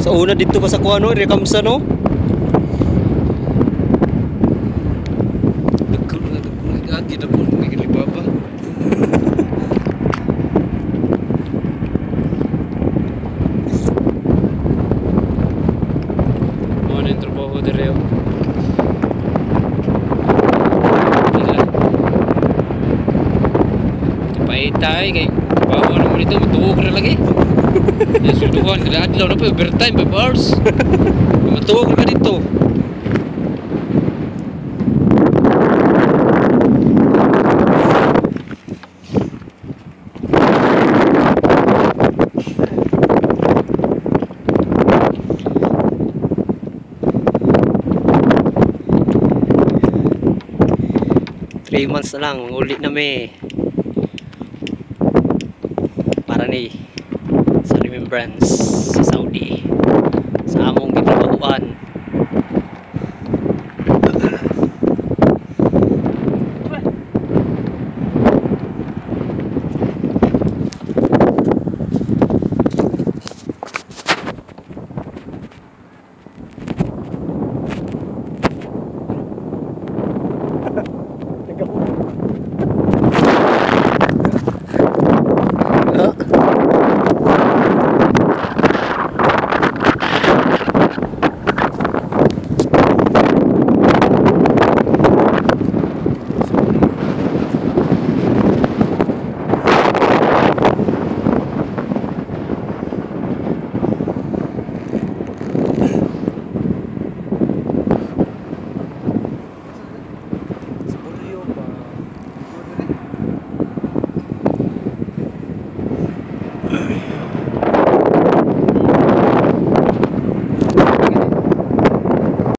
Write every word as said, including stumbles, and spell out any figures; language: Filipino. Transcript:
Sa una dito pa sa kuha no, Rekamsa no. Lagi na ko nagilibaba. Mo na intro po dire. Paitay kay bawa na mo dito matuog na lagi. Ya suduhan kada adlaw na pa overtime five hours. Matuog na dito. three months na lang, uli na may para ni sa remembrance.